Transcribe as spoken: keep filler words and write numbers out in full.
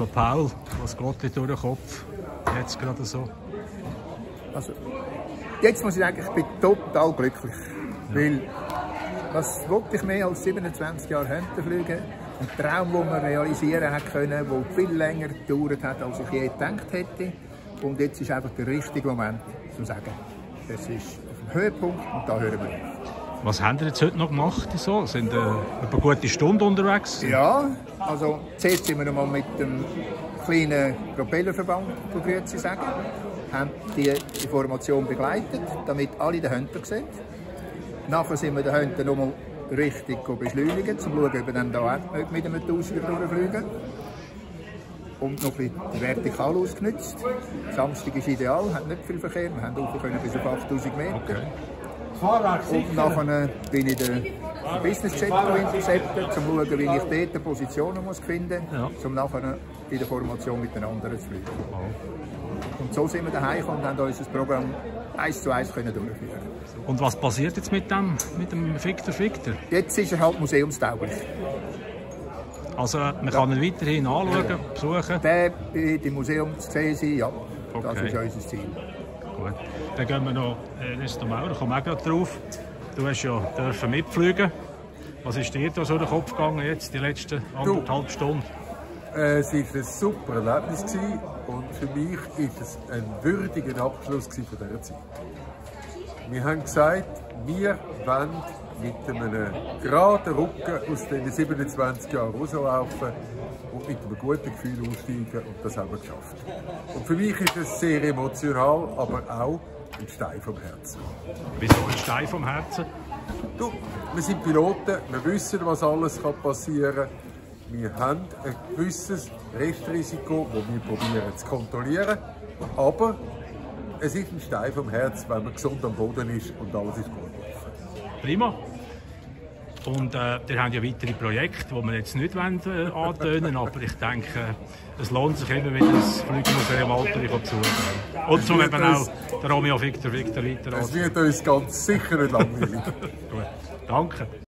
von Paul, was geht dir durch den Kopf jetzt gerade so? Also, jetzt muss ich sagen, ich bin total glücklich. Ja. Weil, was wollte ich mehr als siebenundzwanzig Jahre Höntenflüge? Ein Traum, den man realisieren hat können, der viel länger gedauert hat, als ich je gedacht hätte. Und jetzt ist einfach der richtige Moment, zu sagen, es ist auf dem Höhepunkt und da hören wir auf. Was haben Sie jetzt heute noch gemacht? So? Sind äh, eine gute Stunde unterwegs? Ja, also zuerst sind wir noch mal mit dem kleinen Propellerverband, von Grüezi sagen, haben die, die Formation begleitet, damit alle den Hönter sehen. Nachher sind wir den Hönter noch mal richtig beschleunigen, um zu schauen, ob wir dann da auch mit einem Tausender durchfliegen. Und noch ein bisschen vertikal ausgenutzt. Samstag ist ideal, hat nicht viel Verkehr, wir haben hoch können bis auf achttausend Meter. Okay. Und nachher bin ich den Business Jet interceptet, um zu schauen, wie ich dort die Positionen muss finden muss, ja. Um nachher in der Formation mit den anderen zu fliegen. Oh. Und so sind wir daheim und haben unser Programm eins zu eins können durchführen. Und was passiert jetzt mit dem, mit dem Victor Victor? Jetzt ist er halt museumstauglich. Also man kann ihn weiterhin anschauen, ja. besuchen? Der wird im Museum zu sehen sein, ja. Okay. Das ist unser Ziel. Gut. Dann gehen wir noch, äh, Nestor Maurer, da kommen wir auch gerade drauf. Du hast ja dürfen mitfliegen. Was ist dir da so durch den Kopf gegangen jetzt, die letzten anderthalb Stunden? Äh, es war ein super Erlebnis gewesen und für mich war es ein würdiger Abschluss von dieser Zeit. Wir haben gesagt, wir wollen mit einem geraden Rücken aus den siebenundzwanzig Jahren rauslaufen und mit einem guten Gefühl aussteigen, und das haben wir geschafft. Und für mich ist es sehr emotional, aber auch ein Stein vom Herzen. Wieso ein Stein vom Herzen? Du, wir sind Piloten, wir wissen, was alles passieren kann. Wir haben ein gewisses Restrisiko, das wir probieren zu kontrollieren, aber es ist ein Stein vom Herzen, wenn man gesund am Boden ist und alles ist gut gelaufen. Prima. Und äh, wir haben ja weitere Projekte, die wir jetzt nicht wollen, äh, antönen, aber ich denke, es lohnt sich immer wieder, das Flugmuseum Walteri zu besuchen. Und zum eben auch den Romeo Victor Victor weiter. Es wird uns ganz sicher nicht langweilig. Gut, danke.